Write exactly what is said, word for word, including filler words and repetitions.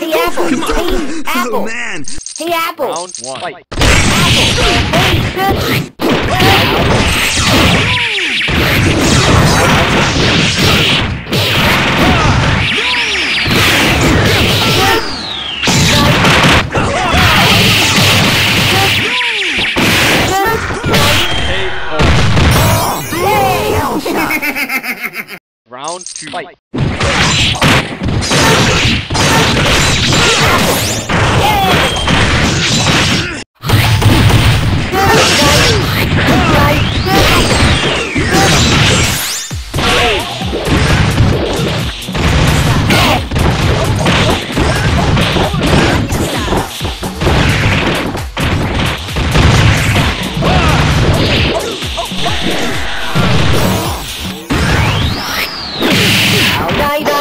Hey, Apple. Come on. Hey, Apple. Oh, man. Hey, Apple. Round one. Fight. Apple. Hey, good. Round two. Fight. Night.